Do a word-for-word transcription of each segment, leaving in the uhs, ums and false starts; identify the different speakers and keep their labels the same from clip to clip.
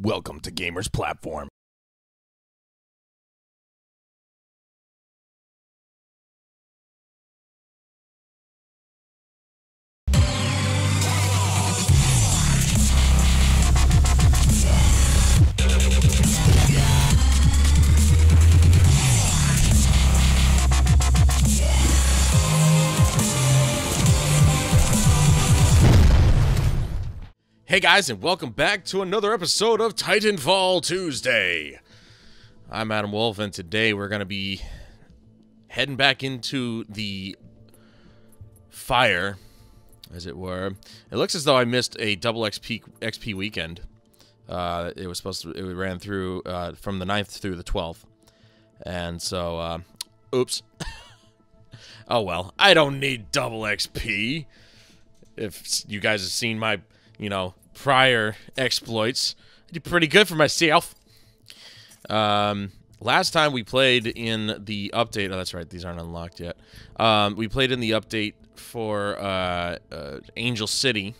Speaker 1: Welcome to Gamers Platform. Hey guys, and welcome back to another episode of Titanfall Tuesday. I'm Adam Wolf, and today we're going to be heading back into the fire, as it were. It looks as though I missed a double X P, X P weekend. Uh, it was supposed to, it ran through uh, from the ninth through the twelfth. And so, uh, oops. Oh well, I don't need double X P. If you guys have seen my, you know, prior exploits, I did pretty good for myself. Um, last time we played in the update, oh that's right, these aren't unlocked yet. Um, we played in the update for uh, uh, Angel City.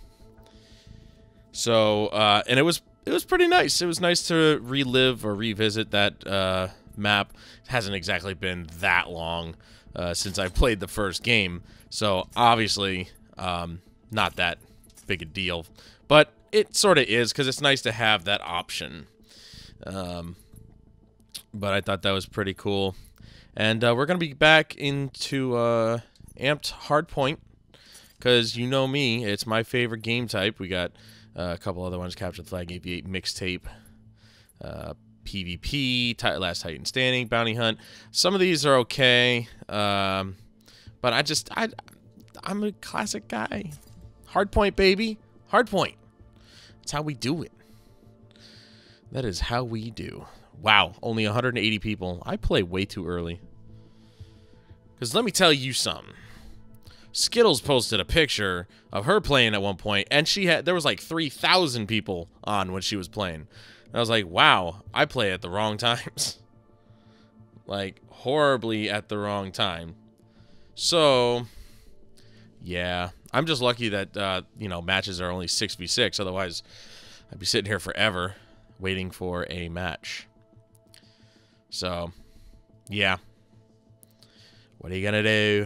Speaker 1: So, uh, and it was it was pretty nice. It was nice to relive or revisit that uh, map. It hasn't exactly been that long uh, since I played the first game, so obviously um, not that big a deal. But it sort of is, because it's nice to have that option. Um, but I thought that was pretty cool. And uh, we're going to be back into uh, Amped Hardpoint, because you know me, it's my favorite game type. We got uh, a couple other ones, Capture the Flag, A V eight, Mixtape, uh, PvP, Ti- Last Titan Standing, Bounty Hunt. Some of these are okay, um, but I just, I, I'm a classic guy. Hardpoint, baby. Hardpoint. That's how we do it. That is how we do. Wow, only one hundred eighty people. I play way too early. Because let me tell you something. Skittles posted a picture of her playing at one point, and she had there was like three thousand people on when she was playing. And I was like, wow, I play at the wrong times. Like, horribly at the wrong time. So, yeah. I'm just lucky that, uh, you know, matches are only six v six. Otherwise, I'd be sitting here forever waiting for a match. So, yeah. What are you going to do?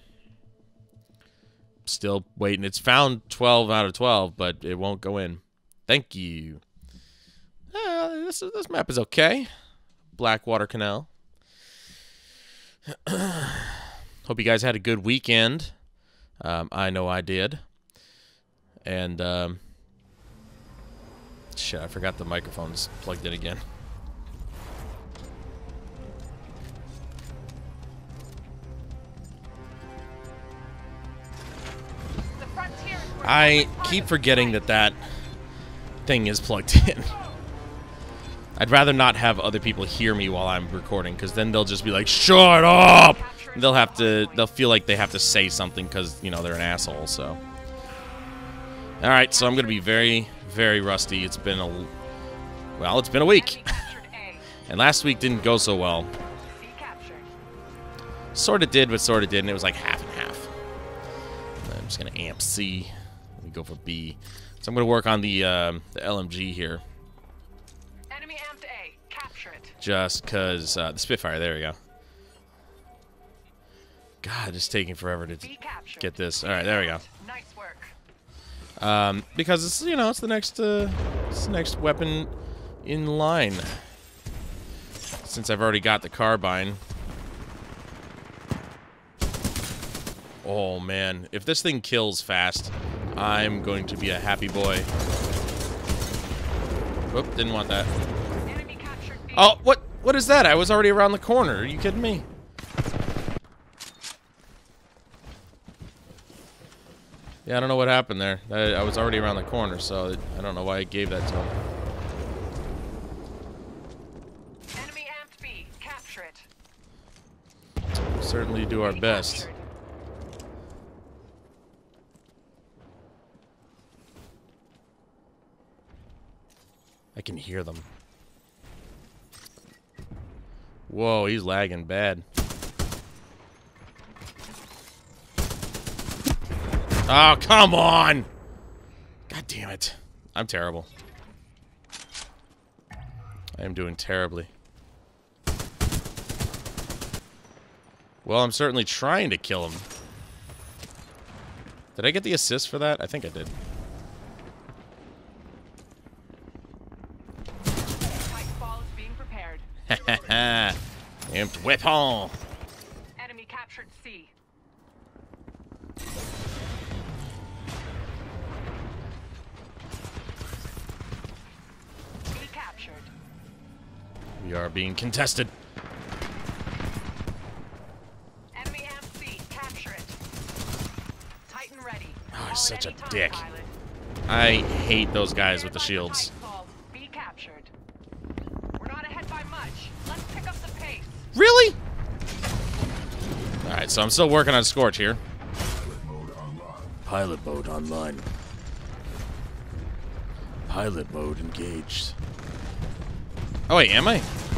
Speaker 1: Still waiting. It's found twelve out of twelve, but it won't go in. Thank you. Uh, this, this map is okay. Blackwater Canal. Hope you guys had a good weekend. Um, I know I did. And, um... shit, I forgot the microphone's plugged in again. I keep forgetting that that thing is plugged in. I'd rather not have other people hear me while I'm recording, because then they'll just be like, shut up! They'll have to, they'll feel like they have to say something because, you know, they're an asshole, so. Alright, so I'm going to be very, very rusty. It's been a, well, it's been a week. And last week didn't go so well. Sort of did, but sort of didn't. It was like half and half. I'm just going to amp C. Let me go for B. So I'm going to work on the, um, the L M G here.
Speaker 2: Enemy amped A. Capture it.
Speaker 1: Just because, uh, the Spitfire, there we go. God, it's taking forever to get this. All right, there we go.
Speaker 2: Nice work.
Speaker 1: Um, because it's, you know, it's the next, uh, it's the next weapon in line. Since I've already got the carbine. Oh man, if this thing kills fast, I'm going to be a happy boy. Whoop, didn't want that.
Speaker 2: Enemy captured B.
Speaker 1: Oh, what? What is that? I was already around the corner. Are you kidding me? Yeah, I don't know what happened there. I, I was already around the corner, so it, I don't know why I gave that to him.
Speaker 2: Enemy amped B. Capture it.
Speaker 1: We'll certainly do our best. I can hear them. Whoa, he's lagging bad. Oh, come on! God damn it. I'm terrible. I am doing terribly. Well, I'm certainly trying to kill him. Did I get the assist for that? I think I did.
Speaker 2: Nightfall is being prepared.
Speaker 1: Hahaha. Amped weapon.
Speaker 2: Enemy captured C. B captured.
Speaker 1: We are being contested.
Speaker 2: Enemy amp C. Capture it. Titan ready.
Speaker 1: Oh, he's
Speaker 2: All
Speaker 1: such
Speaker 2: at
Speaker 1: a
Speaker 2: any time,
Speaker 1: dick.
Speaker 2: pilot.
Speaker 1: I hate those guys with the
Speaker 2: Stand by for
Speaker 1: shields.
Speaker 2: Titanfall. B captured. We're not ahead by much. Let's pick up the pace.
Speaker 1: Really? Alright, so I'm still working on Scorch here. Pilot mode online. Pilot mode engaged. Oh wait, am I?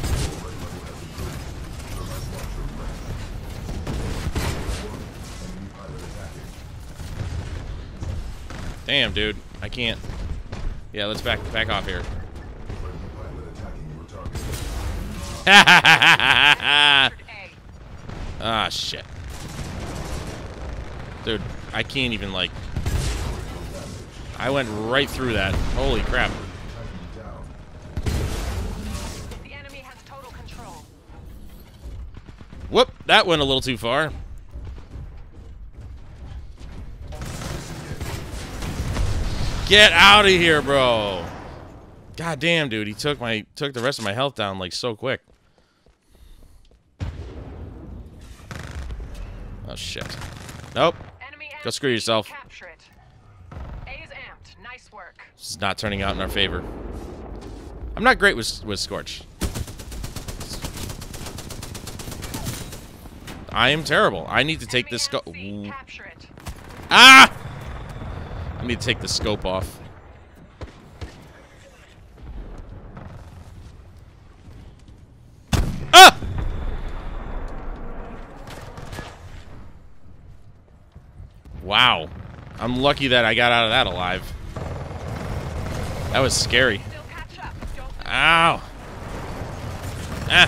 Speaker 1: Damn, dude. I can't. Yeah, let's back back off here.
Speaker 2: A.
Speaker 1: Ah, shit. Dude, I can't even, like... I went right through that. Holy crap.
Speaker 2: The enemy has total control.
Speaker 1: Whoop, that went a little too far. Get out of here, bro. God damn, dude. He took my took the rest of my health down, like, so quick. Oh, shit. Nope.
Speaker 2: Enemy
Speaker 1: Go
Speaker 2: amped
Speaker 1: screw
Speaker 2: C.
Speaker 1: yourself.
Speaker 2: Capture it. A is amped. Nice work.
Speaker 1: This is not turning out in our favor. I'm not great with, with Scorch. I am terrible. I need to take
Speaker 2: Enemy
Speaker 1: this scope.
Speaker 2: amp C. Capture it.
Speaker 1: Ah! I need to take the scope off. Ah! Wow. I'm lucky that I got out of that alive. That was scary.
Speaker 2: Still catch up. Don't
Speaker 1: Ow. Ah.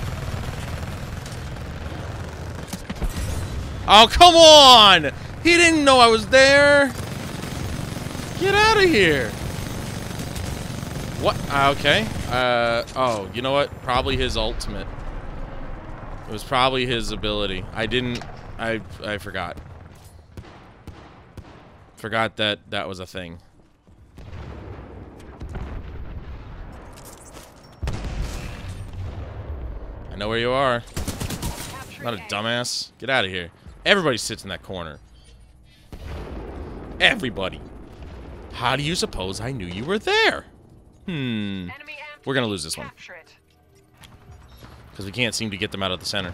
Speaker 1: Oh, come on! He didn't know I was there. Get out of here. What? Uh, okay. Uh, oh, you know what? Probably his ultimate. It was probably his ability. I didn't... I, I forgot. Forgot that that was a thing. I know where you are.
Speaker 2: capture
Speaker 1: Not a
Speaker 2: A.
Speaker 1: dumbass. Get out of here. Everybody sits in that corner. Everybody. How do you suppose I knew you were there? Hmm.
Speaker 2: Enemy amp
Speaker 1: We're gonna
Speaker 2: C.
Speaker 1: lose this one.
Speaker 2: Capture it.
Speaker 1: Because we can't seem to get them out of the center.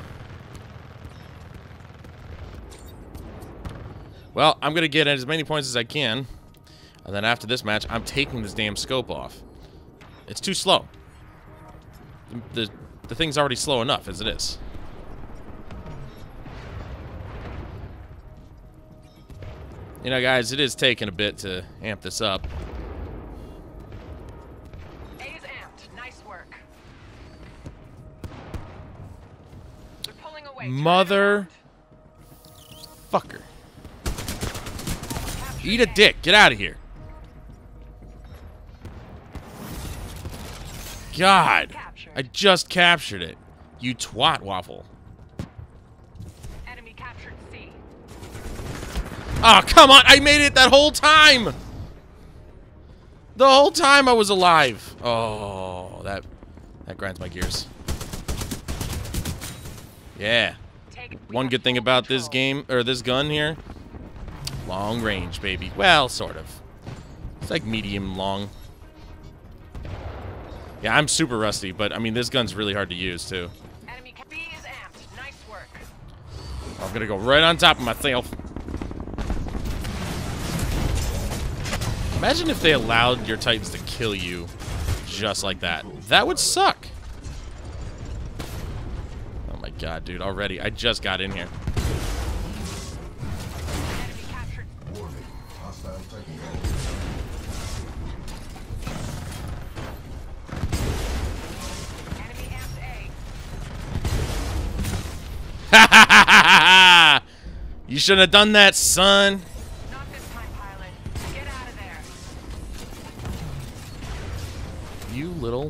Speaker 1: Well, I'm gonna get as many points as I can. And then after this match, I'm taking this damn scope off. It's too slow. The, the, the thing's already slow enough as it is. You know, guys, it is taking a bit to amp this up.
Speaker 2: A is amped. Nice work. They're pulling away. Turn it
Speaker 1: Mother
Speaker 2: around.
Speaker 1: fucker.
Speaker 2: Capture
Speaker 1: Eat a
Speaker 2: A.
Speaker 1: dick. Get out of here. God.
Speaker 2: Captured.
Speaker 1: I just captured it. You twat waffle.
Speaker 2: Enemy captured C.
Speaker 1: Oh, come on. I made it that whole time. The whole time I was alive. Oh, that that grinds my gears. Yeah.
Speaker 2: Take we
Speaker 1: One
Speaker 2: have
Speaker 1: good thing
Speaker 2: full
Speaker 1: about this
Speaker 2: control.
Speaker 1: game, or this gun here, long range, baby. Well, sort of. It's like medium long. Yeah, I'm super rusty, but I mean, this gun's really hard to use, too.
Speaker 2: Enemy ca- B is amped. Nice work.
Speaker 1: I'm gonna go right on top of myself. Imagine if they allowed your Titans to kill you just like that. That would suck. Oh my god, dude, already. I just got in here.
Speaker 2: Enemy captured.
Speaker 1: You shouldn't have done that, son.
Speaker 2: Not this time, pilot. Get out of there.
Speaker 1: You little...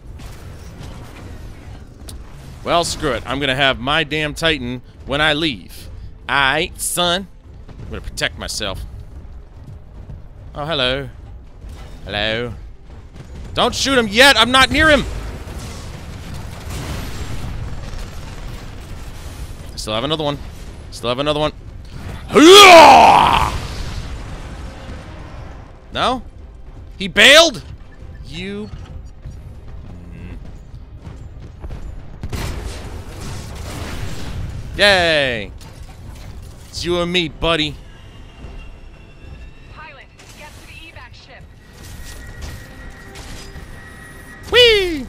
Speaker 1: Well, screw it. I'm gonna have my damn Titan when I leave. Aight, son. I'm gonna protect myself. Oh, hello. Hello. Don't shoot him yet! I'm not near him! I still have another one. Still have another one. No? He bailed? You... Yay! It's you and me, buddy.
Speaker 2: Pilot, get to the evac ship.
Speaker 1: Whee!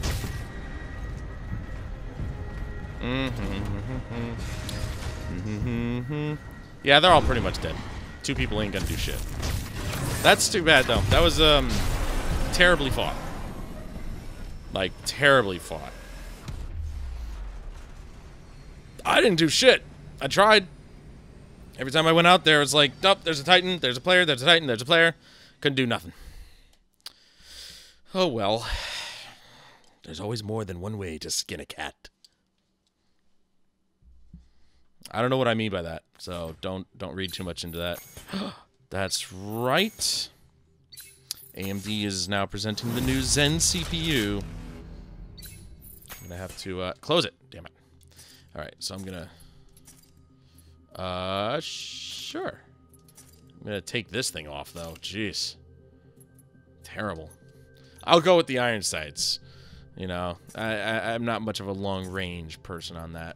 Speaker 1: Yeah, they're all pretty much dead. Two people ain't gonna do shit. That's too bad, though. That was, um, terribly fought. Like, terribly fought. I didn't do shit. I tried. Every time I went out there, it's like, oh, there's a Titan, there's a player, there's a Titan, there's a player. Couldn't do nothing. Oh, well. There's always more than one way to skin a cat. I don't know what I mean by that, so don't don't read too much into that. That's right. A M D is now presenting the new Zen C P U. I'm gonna have to uh, close it. Damn it. All right, so I'm gonna. Uh, sure. I'm gonna take this thing off though. Jeez. Terrible. I'll go with the iron sights. You know, I, I I'm not much of a long range person on that.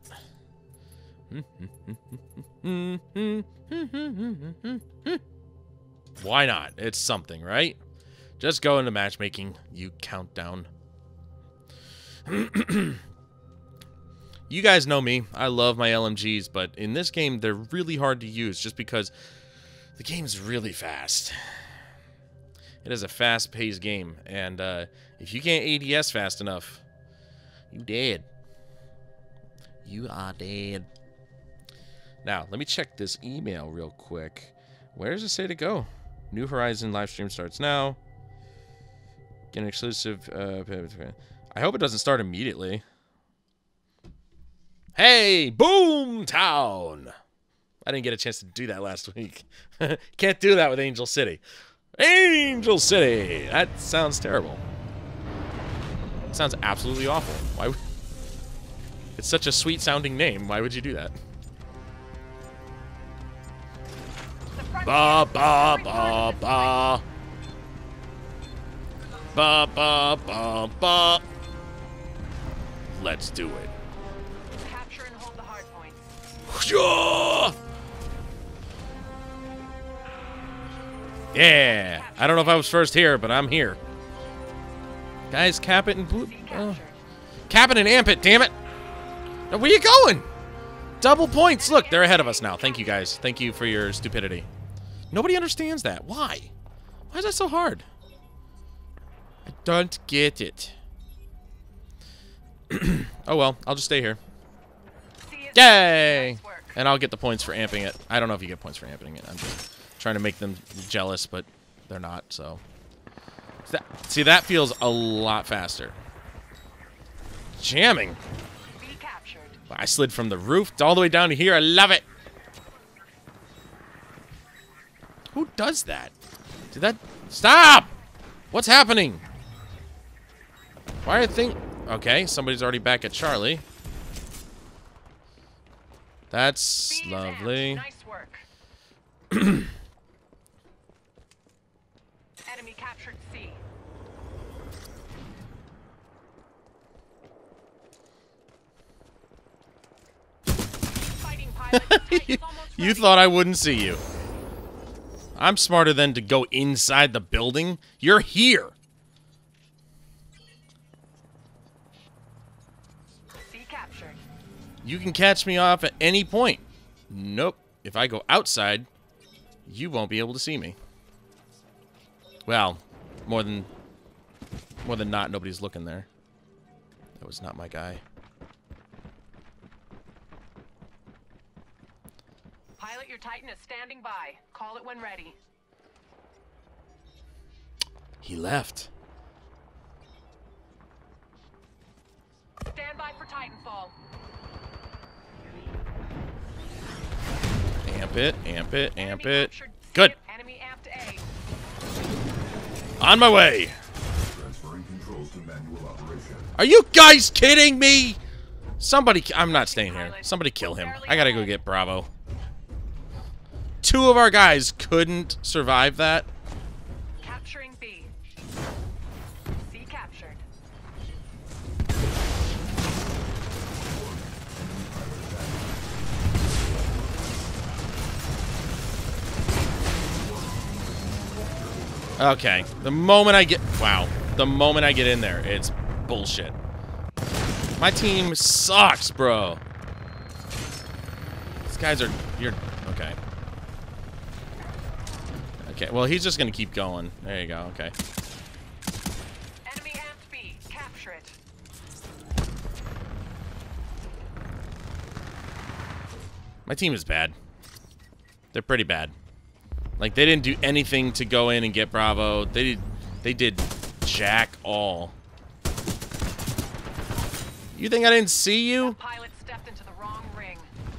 Speaker 1: Why not? It's something, right? Just go into matchmaking, you countdown. You guys know me. I love my L M Gs, but in this game, they're really hard to use just because the game's really fast. It is a fast-paced game, and uh, if you can't A D S fast enough, you dead. You are dead. Now, let me check this email real quick. Where does it say to go? New Horizon live stream starts now. Get an exclusive... Uh, I hope it doesn't start immediately. Hey, Boom Town! I didn't get a chance to do that last week. Can't do that with Angel City. Angel City! That sounds terrible. It sounds absolutely awful. Why would... It's such a sweet-sounding name. Why would you do that? Ba ba ba ba. Ba ba ba ba. Let's do it.
Speaker 2: Capture and hold the hard points.
Speaker 1: Yeah. I don't know if I was first here, but I'm here. Guys, cap it and blue. Uh, cap it and amp it, damn it. Now, where you going? Double points. Look, they're ahead of us now. Thank you, guys. Thank you for your stupidity. Nobody understands that. Why? Why is that so hard? I don't get it. Oh, well. I'll just stay here. Yay! And I'll get the points for amping it. I don't know if you get points for amping it. I'm just trying to make them jealous, but they're not, so. See, that feels a lot faster. Jamming. I slid from the roof all the way down to here. I love it. Who does that? Did that... Stop! What's happening? Why are things... Okay, somebody's already back at Charlie. That's lovely.
Speaker 2: Nice work. Enemy captured C. Fighting pilot. Titan's almost
Speaker 1: You
Speaker 2: ready.
Speaker 1: thought I wouldn't see you. I'm smarter than to go inside the building. You're here.
Speaker 2: C captured.
Speaker 1: You can catch me off at any point. Nope. If I go outside, you won't be able to see me. Well, more than more than not, nobody's looking there. That was not my guy.
Speaker 2: your Titan is standing by. Call it when ready.
Speaker 1: He left.
Speaker 2: Stand by for Titanfall.
Speaker 1: Amp it, amp it, amp
Speaker 2: Enemy
Speaker 1: it.
Speaker 2: captured C.
Speaker 1: Good.
Speaker 2: Enemy amped A.
Speaker 1: On my way.
Speaker 3: Transferring controls to manual operation.
Speaker 1: Are you guys kidding me? Somebody, I'm not staying here. Somebody kill him. I gotta go get Bravo. Two of our guys couldn't survive that.
Speaker 2: Capturing B. C captured.
Speaker 1: Okay. The moment I get, wow. The moment I get in there, it's bullshit. My team sucks, bro. These guys are, you're, okay. Okay, well, he's just gonna keep going. There you go, okay.
Speaker 2: Enemy amped B. Capture it.
Speaker 1: My team is bad. They're pretty bad. Like, they didn't do anything to go in and get Bravo. They did, they did jack all. You think I didn't see you?
Speaker 2: Pilot stepped into the wrong ring.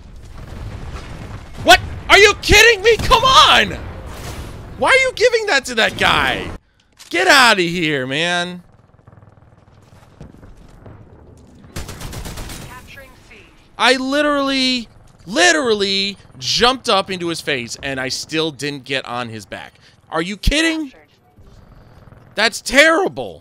Speaker 1: What? Are you kidding me? Come on! Why are you giving that to that guy? Get out of here, man.
Speaker 2: Capturing C.
Speaker 1: I literally, literally jumped up into his face and I still didn't get on his back. Are you kidding?
Speaker 2: Captured.
Speaker 1: That's terrible.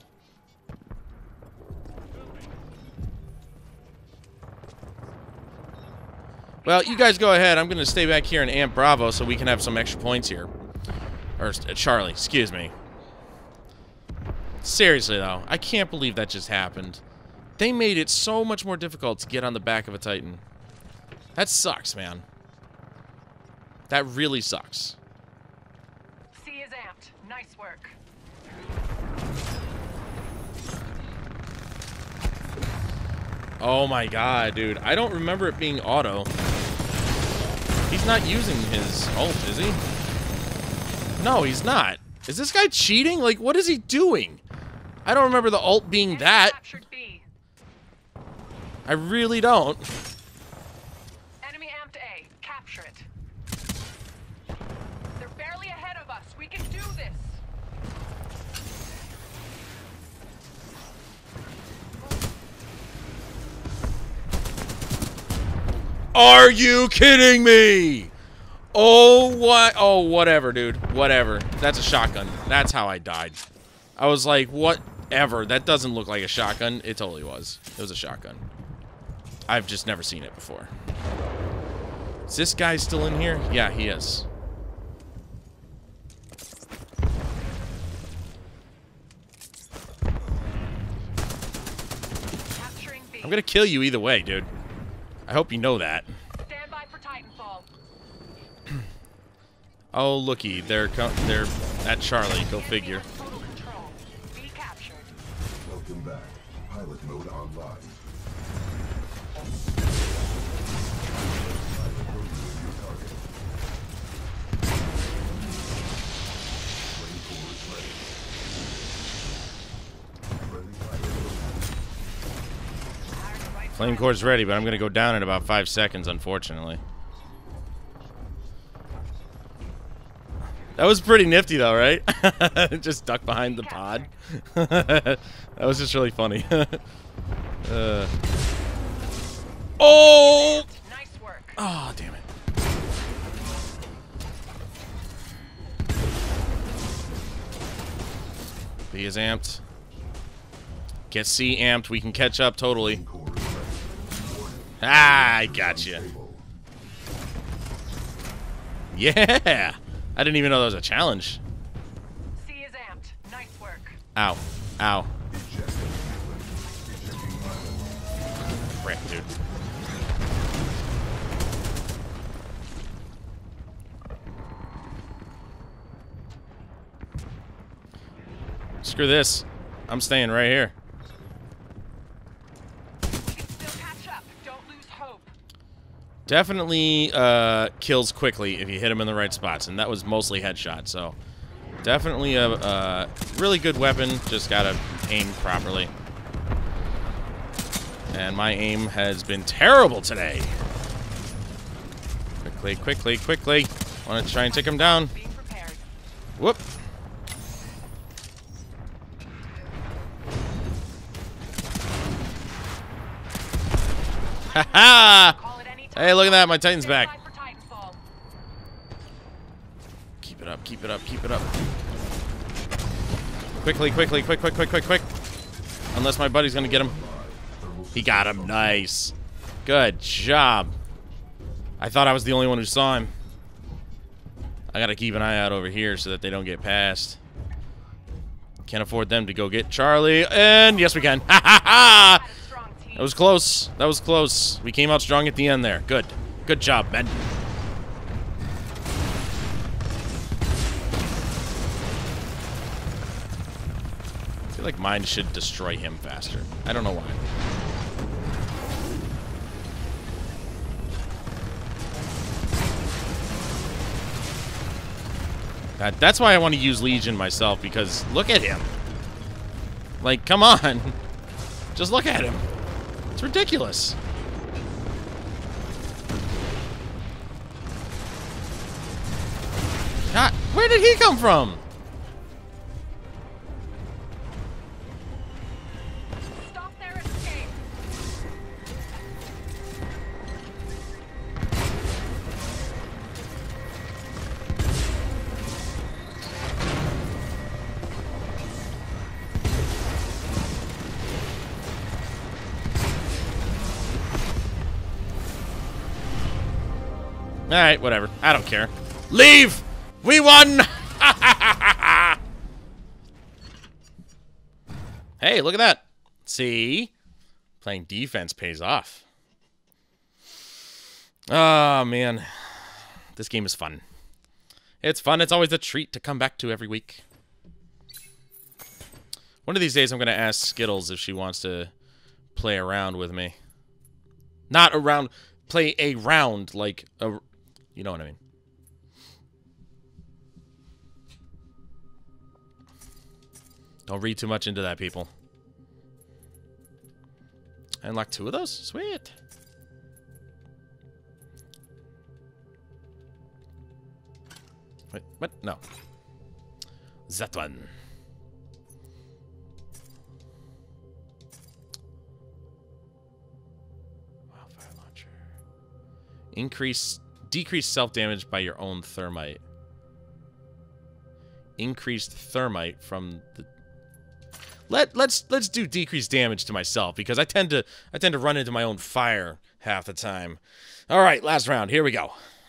Speaker 1: Well, you guys go ahead. I'm going to stay back here and amp Bravo so we can have some extra points here. Or, uh, Charlie, excuse me. Seriously, though, I can't believe that just happened. They made it so much more difficult to get on the back of a Titan. That sucks, man. That really sucks.
Speaker 2: C is amped. Nice work.
Speaker 1: Oh my god, dude. I don't remember it being auto. He's not using his ult, is he? No, he's not. Is this guy cheating? Like, what is he doing? I don't remember the ult being
Speaker 2: Enemy
Speaker 1: that.
Speaker 2: captured B.
Speaker 1: I really don't.
Speaker 2: Enemy amped A. Capture it. They're barely ahead of us. We can do this.
Speaker 1: Are you kidding me? Oh, what? Oh, whatever, dude. Whatever. That's a shotgun. That's how I died. I was like, whatever. That doesn't look like a shotgun. It totally was. It was a shotgun. I've just never seen it before. Is this guy still in here? Yeah, he is.
Speaker 2: Capturing B.
Speaker 1: I'm gonna kill you either way, dude. I hope you know that.
Speaker 2: Stand by for Titanfall.
Speaker 1: Oh, looky. They're, co they're at Charlie. Go figure.
Speaker 2: Total control. B captured.
Speaker 3: Welcome back. Pilot mode online. Pilot locating your target. Ready for replay. Friendly pilot located.
Speaker 2: Hire the right
Speaker 1: Flame core's ready, but I'm gonna go down in about five seconds, unfortunately. That was pretty nifty, though, right? Just duck behind the pod. That was just really funny. uh. Oh!
Speaker 2: Nice work.
Speaker 1: Oh, damn it. B is amped. Get C amped. We can catch up totally.
Speaker 3: core is ready.
Speaker 1: Ah, I got you.
Speaker 3: Stable.
Speaker 1: Yeah! I didn't even know that was a challenge.
Speaker 2: C is amped. Nice work.
Speaker 1: Ow. Ow.
Speaker 3: Ejecting pilot. Ejecting pilot.
Speaker 1: Frick, dude. Screw this. I'm staying right here.
Speaker 2: We can still catch up. Don't lose hope.
Speaker 1: Definitely uh, kills quickly if you hit him in the right spots, and that was mostly headshot, so definitely a, a really good weapon, just gotta aim properly. And my aim has been terrible today. Quickly, quickly, quickly. Want to try and take him down.
Speaker 2: Being prepared.
Speaker 1: Whoop. Ha ha!
Speaker 2: Call it any
Speaker 1: Hey, look at that, my Titan's
Speaker 2: Stand
Speaker 1: back.
Speaker 2: by for Titanfall.
Speaker 1: Keep it up, keep it up, keep it up. Quickly, quickly, quick, quick, quick, quick, quick. Unless my buddy's gonna get him. He got him, nice. Good job. I thought I was the only one who saw him. I gotta keep an eye out over here so that they don't get past. Can't afford them to go get Charlie, and yes we can. Ha ha ha!
Speaker 2: Had a strong team.
Speaker 1: That was close. That was close. We came out strong at the end there. Good. Good job, men. I feel like mine should destroy him faster. I don't know why. That, that's why I want to use Legion myself, because look at him. Like, come on. Just look at him. It's ridiculous. God, where did he come from?
Speaker 2: Stop their escape.
Speaker 1: Alright, whatever. I don't care. Leave! We won! Hey, look at that. See? Playing defense pays off. Oh, man. This game is fun. It's fun. It's always a treat to come back to every week. One of these days, I'm going to ask Skittles if she wants to play around with me. Not around... Play a round, like a... You know what I mean. Don't read too much into that, people. I unlocked two of those? Sweet. Wait, what? No. That one. Wildfire launcher. Increase... Decrease self-damage by your own thermite. Increased thermite from the... Let let's let's do decreased damage to myself, because I tend to I tend to run into my own fire half the time. All right, last round. Here we go.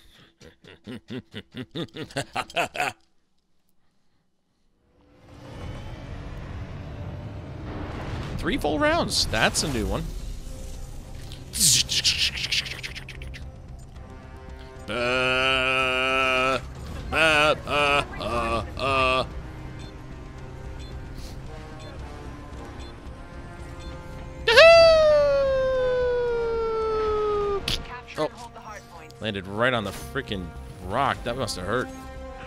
Speaker 1: Three full rounds. That's a new one. Uh, uh, uh, uh, uh.
Speaker 2: Capture
Speaker 1: Oh.
Speaker 2: and hold the hard point.
Speaker 1: Landed right on the freaking rock. That must have hurt.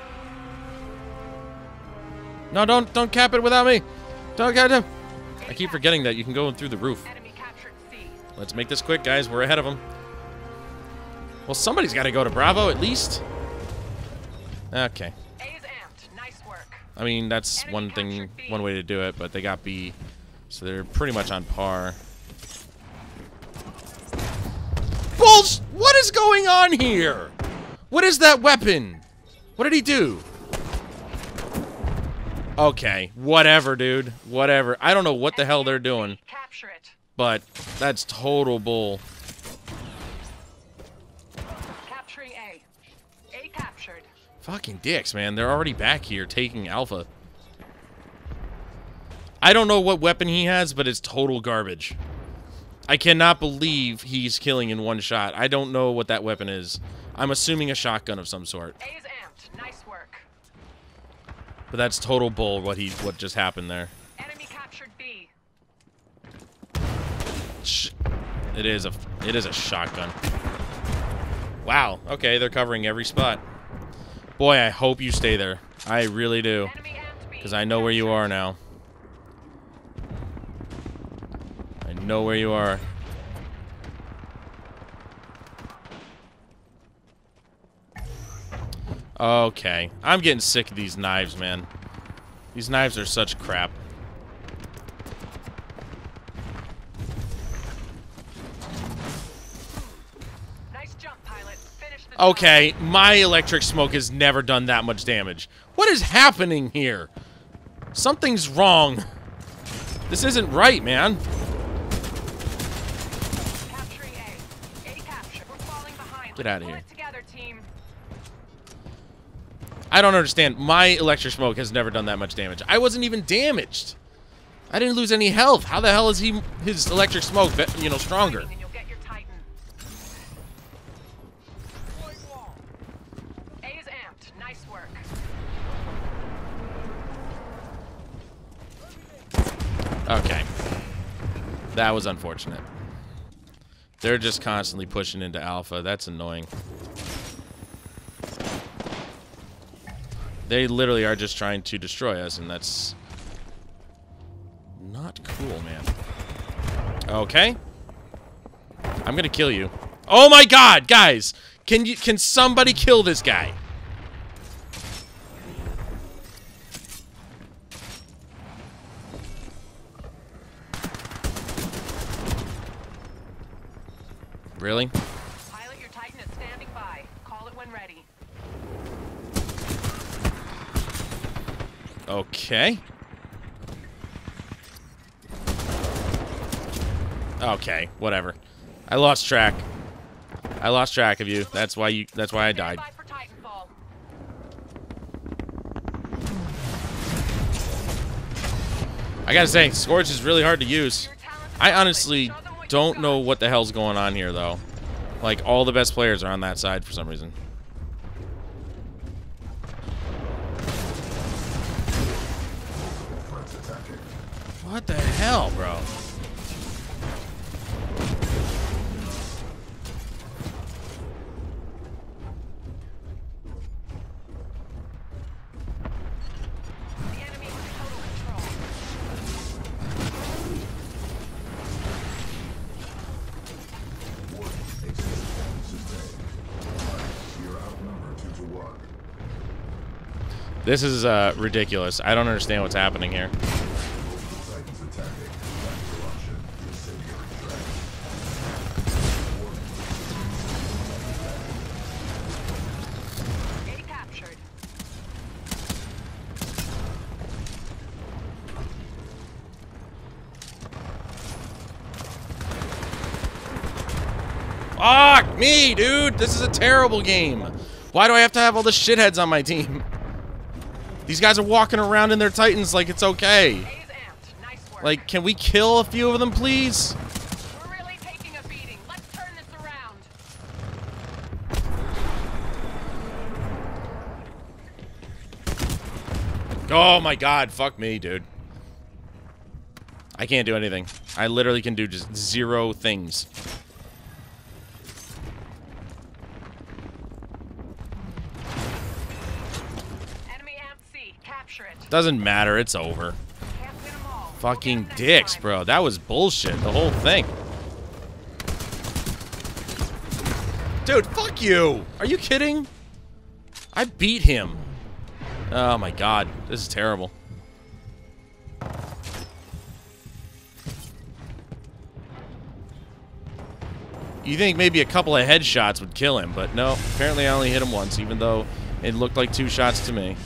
Speaker 1: No, don't don't cap it without me. Don't cap it. I keep forgetting that you can go through the roof.
Speaker 2: Enemy captured C.
Speaker 1: Let's make this quick, guys. We're ahead of them. Well, somebody's got to go to Bravo at least. Okay.
Speaker 2: A is amped. Nice work.
Speaker 1: I mean, that's
Speaker 2: Enemy
Speaker 1: one thing,
Speaker 2: captured B.
Speaker 1: one way to do it, but they got B, so they're pretty much on par. Bulls! What is going on here? What is that weapon? What did he do? Okay, whatever, dude. Whatever. I don't know what the hell they're doing,
Speaker 2: Capture it.
Speaker 1: but that's total bull.
Speaker 2: Capturing A. A captured.
Speaker 1: Fucking dicks, man. They're already back here taking Alpha. I don't know what weapon he has, but it's total garbage. I cannot believe he's killing in one shot. I don't know what that weapon is. I'm assuming a shotgun of some sort.
Speaker 2: A is amped. Nice work.
Speaker 1: But that's total bull what he what just happened there.
Speaker 2: Enemy captured B.
Speaker 1: Sh it is a it is a shotgun. Wow. Okay, they're covering every spot. Boy, I hope you stay there. I really do.
Speaker 2: Enemy amped B.
Speaker 1: Because I know where you are now. I know where you are. Okay. I'm getting sick of these knives, man. These knives are such crap.
Speaker 2: Nice jump, pilot. Finish the job.
Speaker 1: Okay, my electric smoke has never done that much damage. What is happening here? Something's wrong. This isn't right, man.
Speaker 2: Capturing A. A capture. We're falling behind.
Speaker 1: Get
Speaker 2: Let's
Speaker 1: outta
Speaker 2: pull
Speaker 1: here.
Speaker 2: it together, team.
Speaker 1: I don't understand. My electric smoke has never done that much damage. I wasn't even damaged. I didn't lose any health. How the hell is he his electric smoke, you know, stronger?
Speaker 2: And you'll get your Titan. A is amped. Nice work.
Speaker 1: Okay. That was unfortunate. They're just constantly pushing into alpha. That's annoying. They literally are just trying to destroy us, and that's not cool, man. Okay. I'm gonna kill you. Oh my god, guys! Can you can somebody kill this guy? Really?
Speaker 2: Pilot, your Titan is standing by. Call it when ready.
Speaker 1: Okay. Okay, whatever. I lost track. I lost track of you. That's why you that's why I died.
Speaker 2: Stand by for Titanfall.
Speaker 1: I gotta say, Scorch is really hard to use.
Speaker 2: Your talent is
Speaker 1: I
Speaker 2: solid.
Speaker 1: honestly
Speaker 2: Show them what you've
Speaker 1: don't
Speaker 2: got.
Speaker 1: know what the hell's going on here, though. Like, all the best players are on that side for some reason.
Speaker 3: Threats attacking.
Speaker 1: What the hell, bro?
Speaker 2: The enemy has total control.
Speaker 3: Warning. Aces sustained. You're outnumbered two to one.
Speaker 1: This is uh, ridiculous. I don't understand what's happening here.
Speaker 3: Multiple Titans attacking. Back to option. Incendiary threat. Warning.
Speaker 2: A captured.
Speaker 1: Fuck me, dude! This is a terrible game. Why do I have to have all the shitheads on my team? These guys are walking around in their Titans like it's okay.
Speaker 2: A is amped. Nice work.
Speaker 1: Like, can we kill a few of them, please?
Speaker 2: We're really taking a beating. Let's turn this around.
Speaker 1: Oh my god, fuck me, dude. I can't do anything. I literally can do just zero things.
Speaker 2: Enemy amped C. Capture it.
Speaker 1: Doesn't matter, it's over.
Speaker 2: Can't win 'em all. We'll get
Speaker 1: Fucking
Speaker 2: 'em next
Speaker 1: dicks,
Speaker 2: time.
Speaker 1: bro. That was bullshit, the whole thing. Dude, fuck you! Are you kidding? I beat him. Oh my god, this is terrible. You think maybe a couple of headshots would kill him, but no. Apparently I only hit him once, even though it looked like two shots to me.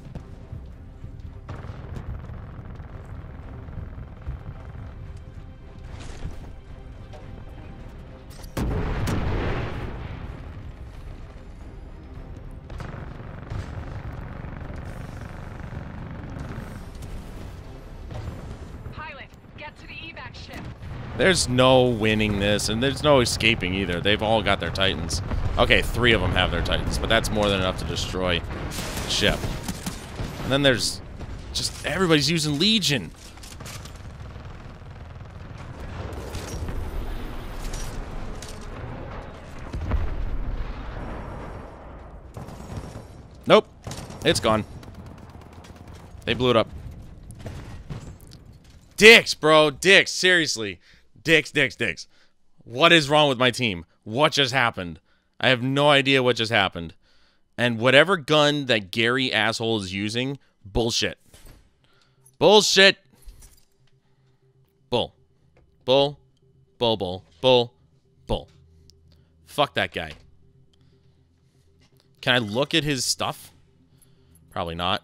Speaker 2: Pilot, get to the evac ship.
Speaker 1: There's no winning this, and there's no escaping either. They've all got their Titans. Okay, three of them have their Titans, but that's more than enough to destroy the ship. And then there's just everybody's using Legion. It's gone. They blew it up. Dicks, bro. Dicks. Seriously. Dicks, dicks, dicks. What is wrong with my team? What just happened? I have no idea what just happened. And whatever gun that Gary asshole is using, bullshit. Bullshit. Bull. Bull. Bull, bull. Bull. Bull. Fuck that guy. Can I look at his stuff? Probably not.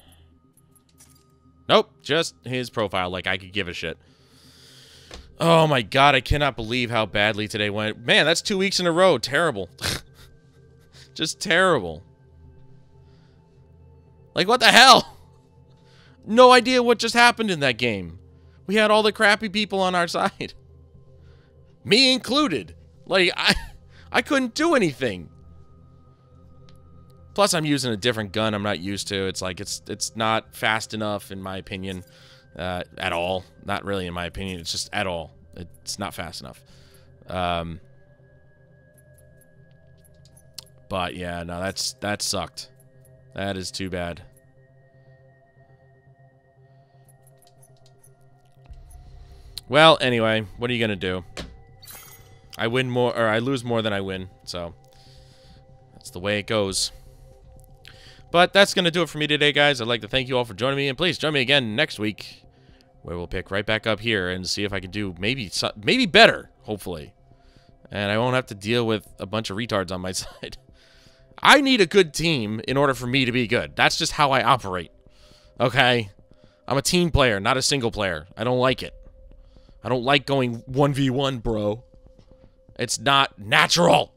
Speaker 1: Nope. Just his profile. Like I could give a shit. Oh my god. I cannot believe how badly today went. Man, that's two weeks in a row. Terrible. Just terrible. Like, what the hell? No idea what just happened in that game. We had all the crappy people on our side. Me included. Like, I, I couldn't do anything. Plus, I'm using a different gun I'm not used to. It's like, it's it's not fast enough, in my opinion, uh, at all. Not really, in my opinion. It's just at all. It's not fast enough. Um... But yeah, no, that's that sucked. That is too bad. Well, anyway, what are you gonna do? I win more, or I lose more than I win, so that's the way it goes. But that's gonna do it for me today, guys. I'd like to thank you all for joining me, and please join me again next week, where we'll pick right back up here and see if I can do maybe maybe better, hopefully, and I won't have to deal with a bunch of retards on my side. I need a good team in order for me to be good. That's just how I operate. Okay? I'm a team player, not a single player. I don't like it. I don't like going one v one, bro. It's not natural.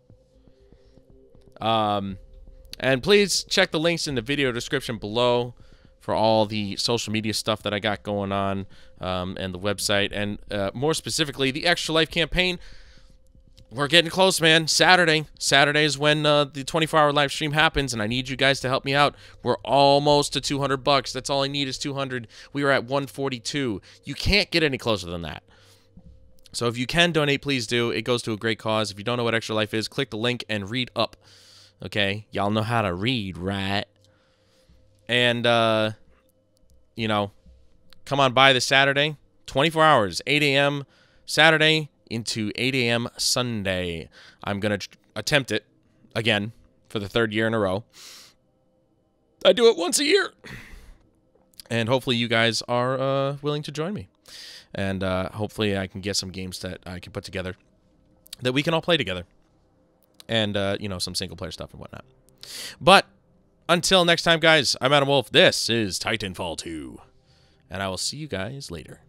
Speaker 1: Um, and please check the links in the video description below for all the social media stuff that I got going on, um, and the website, and uh, more specifically, the Extra Life campaign. We're getting close, man. Saturday. Saturday is when uh, the twenty-four hour live stream happens, and I need you guys to help me out. We're almost to two hundred bucks. That's all I need is two hundred. We were at one forty-two. You can't get any closer than that. So if you can donate, please do. It goes to a great cause. If you don't know what Extra Life is, click the link and read up. Okay? Y'all know how to read, right? And, uh, you know, come on by this Saturday. twenty-four hours, eight A M Saturday into eight A M Sunday. I'm going to attempt it again for the third year in a row. I do it once a year. And hopefully you guys are uh, willing to join me. And uh, hopefully I can get some games that I can put together that we can all play together. And, uh, you know, some single-player stuff and whatnot. But until next time, guys, I'm Adam Wolf. This is Titanfall two. And I will see you guys later.